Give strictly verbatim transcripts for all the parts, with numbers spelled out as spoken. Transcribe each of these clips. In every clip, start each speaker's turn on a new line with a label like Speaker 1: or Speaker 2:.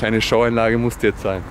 Speaker 1: kleine Showeinlage musste jetzt sein.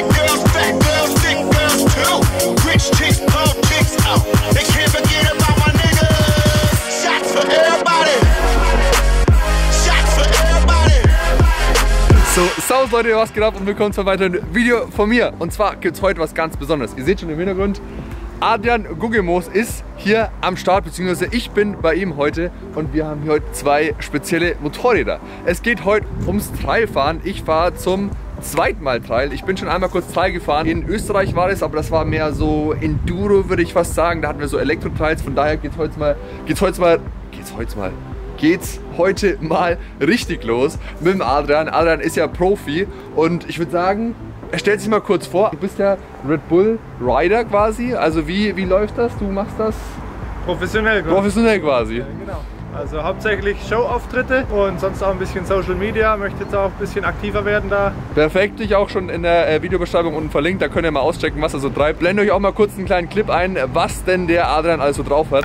Speaker 1: So, servus Leute, was geht ab und willkommen zu einem weiteren Video von mir. Und zwar gibt es heute was ganz Besonderes. Ihr seht schon im Hintergrund, Adrian Guggemoos ist hier am Start, beziehungsweise ich bin bei ihm heute und wir haben hier heute zwei spezielle Motorräder. Es geht heute ums Trailfahren. Ich fahre zum zweiten Mal Trail. Ich bin schon einmal kurz Trail gefahren. In Österreich war das, aber das war mehr so Enduro, würde ich fast sagen. Da hatten wir so Elektro-Trails, von daher geht's heute mal, geht's heute mal, geht's heute mal, geht's heute mal richtig los mit dem Adrian. Adrian ist ja Profi und ich würde sagen, er stellt sich mal kurz vor. Du bist ja Red Bull Rider quasi. Also wie, wie läuft das? Du machst das
Speaker 2: professionell quasi.
Speaker 1: Professionell quasi.
Speaker 2: Ja, genau. Also hauptsächlich Showauftritte und sonst auch ein bisschen Social Media. Möchte jetzt auch ein bisschen aktiver werden da. Perfekt,
Speaker 1: ich auch schon in der äh, Videobeschreibung unten verlinkt. Da könnt ihr mal auschecken, was er so treibt. Blende euch auch mal kurz einen kleinen Clip ein, was denn der Adrian also drauf hat.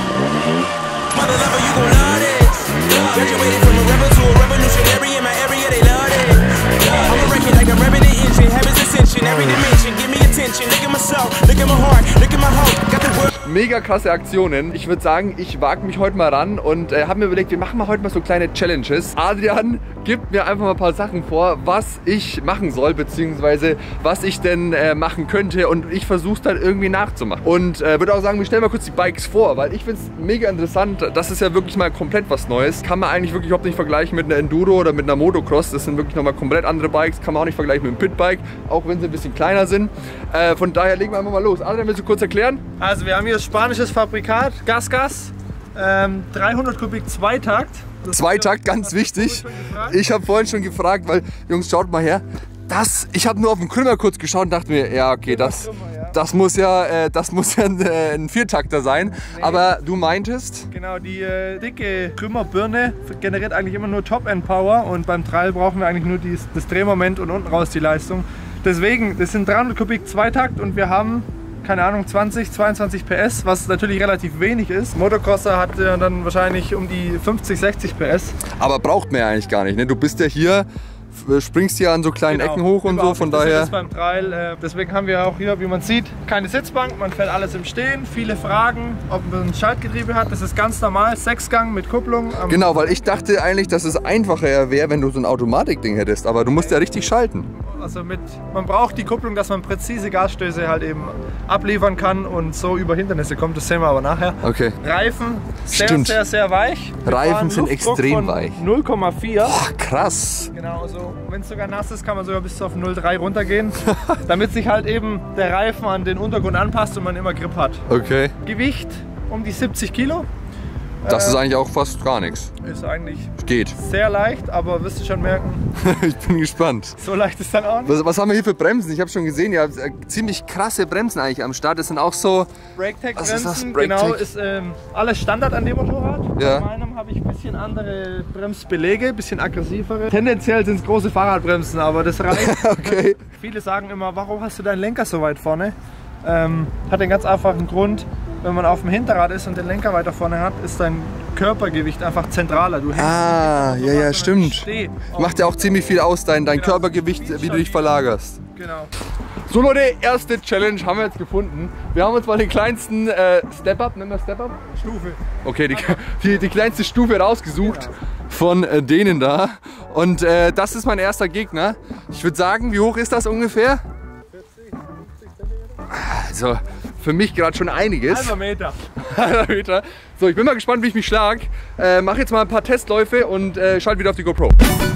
Speaker 1: Mega krasse Aktionen. Ich würde sagen, ich wage mich heute mal ran und äh, habe mir überlegt, wir machen mal heute mal so kleine Challenges. Adrian gibt mir einfach mal ein paar Sachen vor, was ich machen soll, beziehungsweise was ich denn äh, machen könnte und ich versuche es dann irgendwie nachzumachen. Und äh, würde auch sagen, wir stellen mal kurz die Bikes vor, weil ich finde es mega interessant. Das ist ja wirklich mal komplett was Neues. Kann man eigentlich wirklich überhaupt nicht vergleichen mit einer Enduro oder mit einer Motocross. Das sind wirklich nochmal komplett andere Bikes. Kann man auch nicht vergleichen mit einem Pitbike, auch wenn sie ein bisschen kleiner sind. Äh, von daher legen wir einfach mal los. Adrian, willst du kurz erklären?
Speaker 2: Also wir haben hier das spanisches Fabrikat, GasGas, ähm, dreihundert Kubik Zweitakt.
Speaker 1: Zweitakt, ganz wichtig. Ich habe vorhin schon gefragt, weil, Jungs, schaut mal her. Das, ich habe nur auf den Krümmer kurz geschaut und dachte mir, ja okay, das, das muss ja, äh, das muss ja ein, äh, ein Viertakter sein. Nee. Aber du meintest?
Speaker 2: Genau, die äh, dicke Krümmerbirne generiert eigentlich immer nur Top-End-Power und beim Trail brauchen wir eigentlich nur dies, das Drehmoment und unten raus die Leistung. Deswegen, das sind dreihundert Kubik Zweitakt und wir haben, keine Ahnung, zwanzig, zweiundzwanzig P S, was natürlich relativ wenig ist. Motocrosser hat ja dann wahrscheinlich um die fünfzig, sechzig P S.
Speaker 1: Aber braucht man ja eigentlich gar nicht, ne? Du bist ja hier, springst hier an so kleinen genau, Ecken hoch und so, von
Speaker 2: das
Speaker 1: daher...
Speaker 2: Ist beim Trail. Äh, deswegen haben wir auch hier, wie man sieht, keine Sitzbank, man fährt alles im Stehen. Viele Fragen, ob man ein Schaltgetriebe hat, das ist ganz normal, Sechsgang mit Kupplung.
Speaker 1: Genau, weil ich dachte eigentlich, dass es einfacher wäre, wenn du so ein Automatikding hättest, aber du musst ja richtig schalten.
Speaker 2: Also mit, man braucht die Kupplung, dass man präzise Gasstöße halt eben abliefern kann und so über Hindernisse kommt, das sehen wir aber nachher.
Speaker 1: Okay.
Speaker 2: Reifen, sehr,
Speaker 1: Stimmt.
Speaker 2: sehr, sehr weich. Wir
Speaker 1: Reifen sind extrem weich.
Speaker 2: null Komma vier.
Speaker 1: Boah, krass.
Speaker 2: Genau, so, wenn es sogar nass ist, kann man sogar bis auf null Komma drei runtergehen, damit sich halt eben der Reifen an den Untergrund anpasst und man immer Grip hat.
Speaker 1: Okay.
Speaker 2: Gewicht um die siebzig Kilo.
Speaker 1: Das ist eigentlich auch fast gar nichts.
Speaker 2: Ist eigentlich
Speaker 1: Geht.
Speaker 2: Sehr leicht, aber wirst du schon merken.
Speaker 1: Ich bin gespannt.
Speaker 2: So leicht ist dann auch nicht.
Speaker 1: Was, was haben wir hier für Bremsen? Ich habe schon gesehen, ihr habt äh, ziemlich krasse Bremsen eigentlich am Start. Das sind auch so...
Speaker 2: Brake-Tech-Bremsen, genau, ist ähm, alles Standard an dem Motorrad.
Speaker 1: Ja.
Speaker 2: Bei meinem habe ich ein bisschen andere Bremsbeläge, ein bisschen aggressivere. Tendenziell sind es große Fahrradbremsen, aber das reicht.
Speaker 1: Okay.
Speaker 2: Viele sagen immer, warum hast du deinen Lenker so weit vorne? Ähm, hat den ganz einfachen Grund. Wenn man auf dem Hinterrad ist und den Lenker weiter vorne hat, ist dein Körpergewicht einfach zentraler. Du hängst
Speaker 1: ah, ja, ja, stimmt. Macht ja auch ziemlich viel aus, dein, dein genau. Körpergewicht, wie du dich verlagerst.
Speaker 2: Genau.
Speaker 1: So Leute, erste Challenge haben wir jetzt gefunden. Wir haben uns mal den kleinsten äh, Step-Up, nennen wir Step-Up?
Speaker 2: Stufe.
Speaker 1: Okay, die, die, die kleinste Stufe rausgesucht genau. von äh, denen da. Und äh, das ist mein erster Gegner. Ich würde sagen, wie hoch ist das ungefähr?
Speaker 2: vierzig, fünfzig Zentimeter.
Speaker 1: Also, für mich gerade schon einiges.
Speaker 2: Halber Meter.
Speaker 1: Halber Meter. So, ich bin mal gespannt, wie ich mich schlage. Äh, mache jetzt mal ein paar Testläufe und äh, schalte wieder auf die GoPro.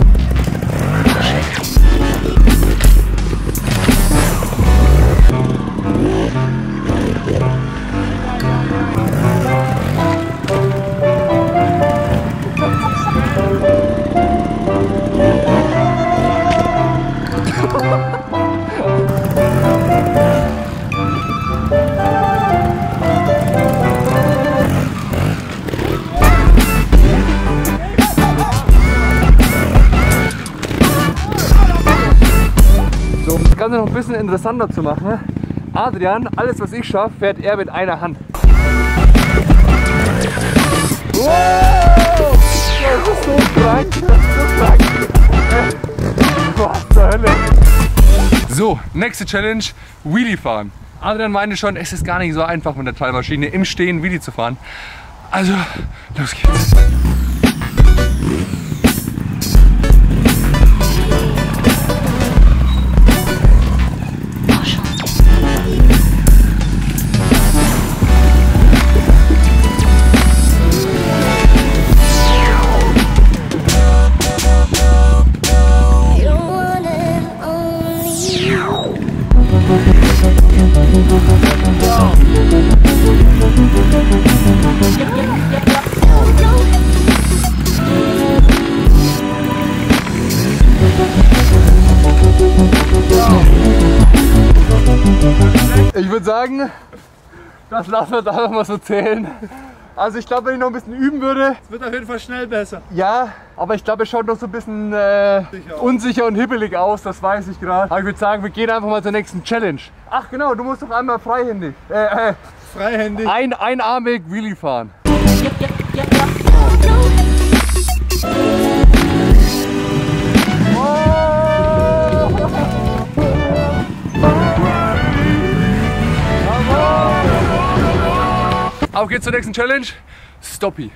Speaker 1: Das Ganze noch ein bisschen interessanter zu machen. Adrian, alles was ich schaffe, fährt er mit einer Hand. Wow! Das ist so krank, das ist so krank. Was zur Hölle? So, nächste Challenge, Wheelie fahren. Adrian meinte schon, es ist gar nicht so einfach mit der Teilmaschine im Stehen Wheelie zu fahren. Also, los geht's. Ich würde sagen, das lassen wir da einfach mal so zählen. Also ich glaube, wenn ich noch ein bisschen üben würde...
Speaker 2: Es wird auf jeden Fall schnell besser.
Speaker 1: Ja, aber ich glaube, es schaut noch so ein bisschen äh, unsicher und hibbelig aus, das weiß ich gerade. Aber ich würde sagen, wir gehen einfach mal zur nächsten Challenge. Ach genau, du musst doch einmal freihändig, äh, äh,
Speaker 2: freihändig,
Speaker 1: ein, einarmig Wheelie fahren. Auf geht's zur nächsten Challenge, Stoppie.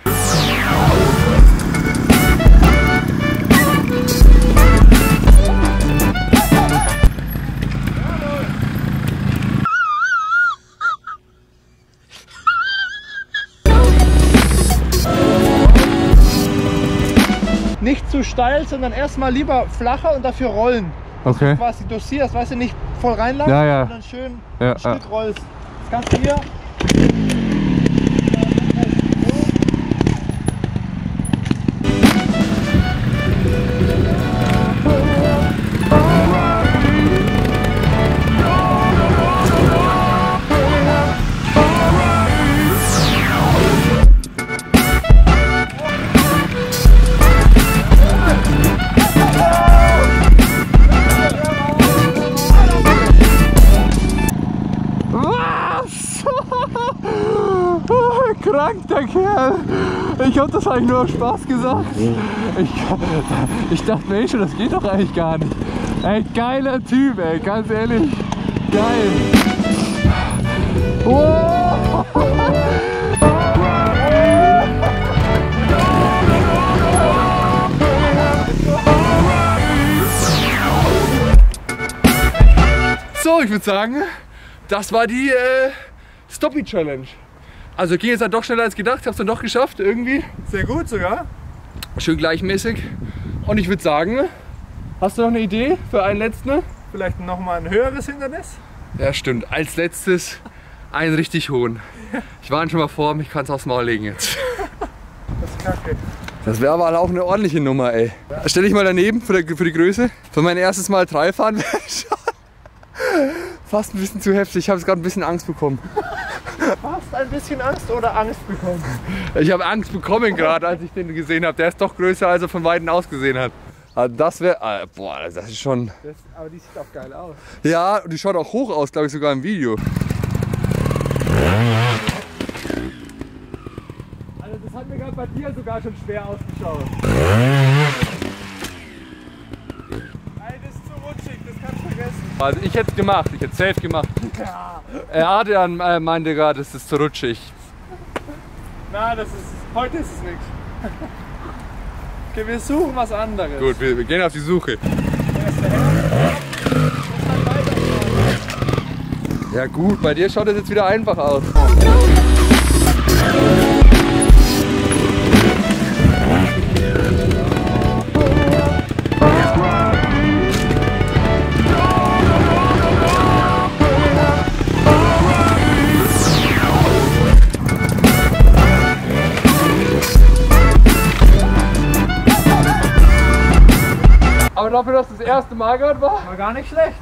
Speaker 2: Nicht zu steil, sondern erstmal lieber flacher und dafür rollen.
Speaker 1: Okay.
Speaker 2: Also quasi dosierst, weißt du, nicht voll reinlassen,
Speaker 1: ja, ja.
Speaker 2: sondern schön
Speaker 1: ja,
Speaker 2: ein Stück
Speaker 1: ja.
Speaker 2: rollst. Das kannst du hier.
Speaker 1: Krank, der Kerl. Ich hab das eigentlich nur aus Spaß gesagt. Ich, ich dachte mir schon, das geht doch eigentlich gar nicht. Ey, geiler Typ, ey, ganz ehrlich. Geil. Oh. So, ich würde sagen, das war die äh, Stoppie Challenge. Also ging jetzt dann doch schneller als gedacht, ich habe es dann doch geschafft irgendwie.
Speaker 2: Sehr gut sogar.
Speaker 1: Schön gleichmäßig. Und ich würde sagen, hast du noch eine Idee für einen letzten?
Speaker 2: Vielleicht noch mal ein höheres Hindernis?
Speaker 1: Ja stimmt, als letztes einen richtig hohen. Ich warne schon mal vor, ich kann es aufs Maul legen jetzt.
Speaker 2: Das ist kacke.
Speaker 1: Das wäre aber auch eine ordentliche Nummer, ey. Stell dich mal daneben für die, für die Größe. Für mein erstes Mal Dreifahren wäre schon fast ein bisschen zu heftig. Ich habe jetzt gerade ein bisschen Angst bekommen.
Speaker 2: Hast ein bisschen Angst oder Angst bekommen?
Speaker 1: Ich habe Angst bekommen gerade, als ich den gesehen habe. Der ist doch größer, als er von Weitem ausgesehen hat. Also das wäre, äh, boah, das ist schon...
Speaker 2: Das, aber die sieht auch geil aus.
Speaker 1: Ja, und die schaut auch hoch aus, glaube ich, sogar im Video.
Speaker 2: Also das hat mir gerade bei dir sogar schon schwer ausgeschaut. Nein, das ist zu rutschig, das kannst du vergessen.
Speaker 1: Also ich hätte es gemacht, ich hätte es safe gemacht.
Speaker 2: Ja.
Speaker 1: Äh, Adrian äh, meinte gerade, es ist zu rutschig.
Speaker 2: Na, das ist, heute ist es nichts. Okay, wir suchen was anderes.
Speaker 1: Gut, wir, wir gehen auf die Suche. Ja gut, bei dir schaut es jetzt wieder einfach aus. Aber dafür, dass das erste Mal gerade war,
Speaker 2: war gar nicht schlecht.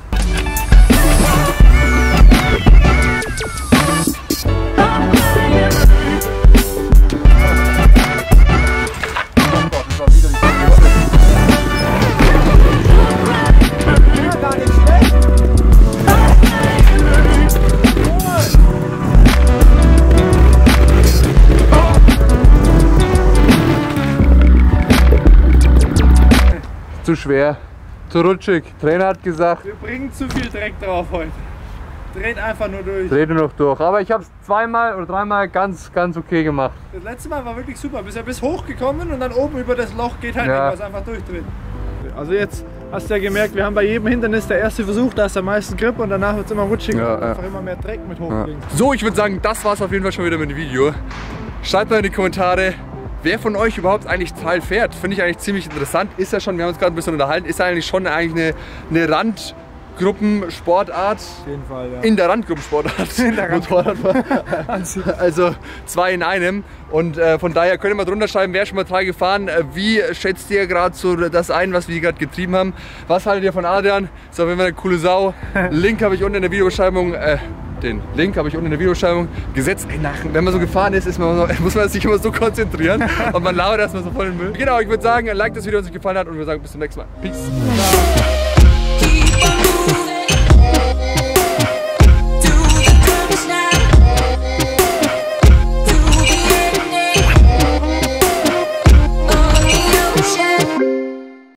Speaker 1: zu schwer. Zu rutschig. Trainer hat gesagt.
Speaker 2: Wir bringen zu viel Dreck drauf heute. Dreht einfach nur durch.
Speaker 1: Dreht nur noch durch. Aber ich habe es zweimal oder dreimal ganz, ganz okay gemacht.
Speaker 2: Das letzte Mal war wirklich super. Bist ja bis hoch gekommen und dann oben über das Loch geht halt
Speaker 1: ja.
Speaker 2: nicht, was einfach durchdreht. Also jetzt hast du ja gemerkt, wir haben bei jedem Hindernis der erste Versuch, da ist am meisten Grip und danach wird es immer rutschiger
Speaker 1: ja,
Speaker 2: und
Speaker 1: ja.
Speaker 2: einfach immer mehr Dreck mit hochbringen.
Speaker 1: Ja. So, ich würde sagen, das war es auf jeden Fall schon wieder mit dem Video. Schreibt mal in die Kommentare, wer von euch überhaupt eigentlich Trail fährt. Finde ich eigentlich ziemlich interessant. Ist ja schon, wir haben uns gerade ein bisschen unterhalten, ist ja eigentlich schon eigentlich eine, eine Randgruppensportart.
Speaker 2: Auf jeden Fall, ja.
Speaker 1: In der Randgruppensportart. In der Randgruppensportart. Also zwei in einem. Und äh, von daher könnt ihr mal drunter schreiben, wer schon mal Trail gefahren. Äh, wie schätzt ihr gerade so das ein, was wir gerade getrieben haben? Was haltet ihr von Adrian? Ist auf jeden Fall eine coole Sau. Link habe ich unten in der Videobeschreibung. Äh, Den Link habe ich unten in der Videobeschreibung gesetzt. Ey, nach, wenn man so gefahren ist, ist man so, muss man sich immer so konzentrieren und man labert erstmal so voll den Müll. Genau, ich würde sagen, like das Video, wenn es euch gefallen hat und wir sagen bis zum nächsten Mal. Peace.